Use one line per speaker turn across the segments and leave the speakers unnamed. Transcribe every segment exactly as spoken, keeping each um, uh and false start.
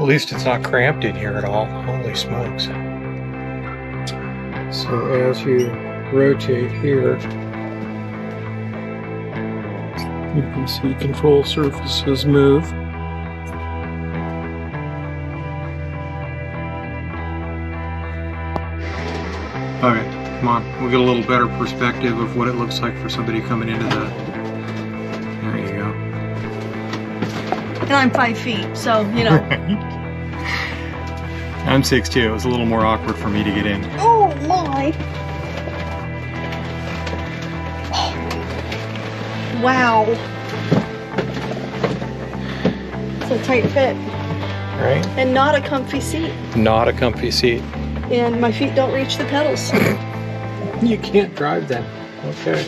least it's not cramped in here at all. Holy smokes. So as you rotate here, you can see control surfaces move. Okay, come on. We'll get a little better perspective of what it looks like for somebody coming into the... There you go.
And I'm five feet, so, you know.
I'm six two. It was a little more awkward for me to get in.
Oh, my. Wow. It's a tight fit.
Right?
And not a comfy seat.
Not a comfy seat.
And my feet don't reach the pedals.
You can't drive them. Okay.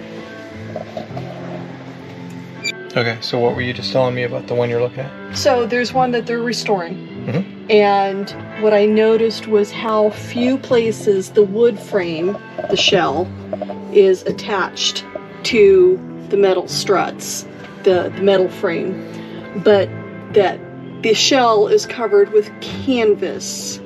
Okay, so what were you just telling me about the one you're looking at?
So there's one that they're restoring.
Mm-hmm.
And what I noticed was how few places the wood frame, the shell, is attached to the metal struts, the, the metal frame. But that the shell is covered with canvas.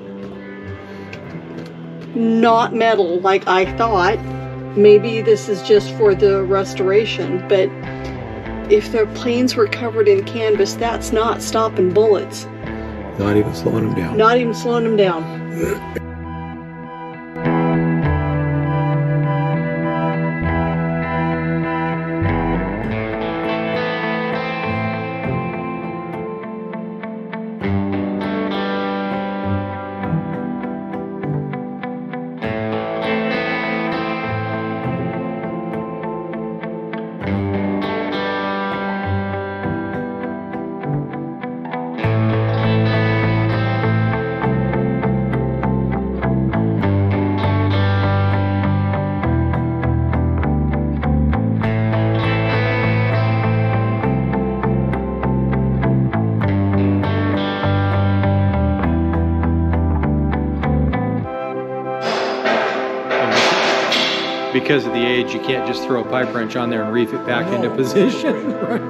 Not metal like I thought. Maybe this is just for the restoration, but if the planes were covered in canvas, that's not stopping bullets.
Not even slowing them down.
Not even slowing them down. Because of the age, you can't just throw a pipe wrench on there and reef it back no. into position. Right?